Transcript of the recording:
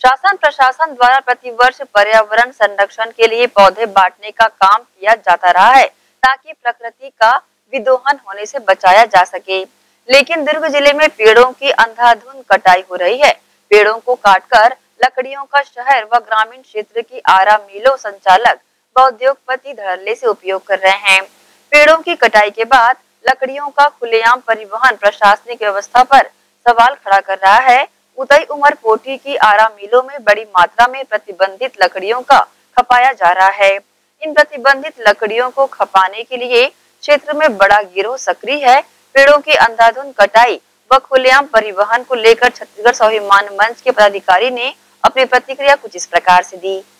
शासन प्रशासन द्वारा प्रतिवर्ष पर्यावरण संरक्षण के लिए पौधे बांटने का काम किया जाता रहा है ताकि प्रकृति का विदोहन होने से बचाया जा सके। लेकिन दुर्ग जिले में पेड़ों की अंधाधुंध कटाई हो रही है। पेड़ों को काटकर लकड़ियों का शहर व ग्रामीण क्षेत्र की आरा मिलों संचालक व उद्योगपति धड़ल्ले से उपयोग कर रहे हैं। पेड़ों की कटाई के बाद लकड़ियों का खुलेआम परिवहन प्रशासनिक व्यवस्था पर सवाल खड़ा कर रहा है। उदय उमर कोठी की आरा मिलों में बड़ी मात्रा में प्रतिबंधित लकड़ियों का खपाया जा रहा है। इन प्रतिबंधित लकड़ियों को खपाने के लिए क्षेत्र में बड़ा गिरोह सक्रिय है। पेड़ों की अंधाधुंध कटाई व खुलेआम परिवहन को लेकर छत्तीसगढ़ स्वाभिमान मंच के पदाधिकारी ने अपनी प्रतिक्रिया कुछ इस प्रकार से दी।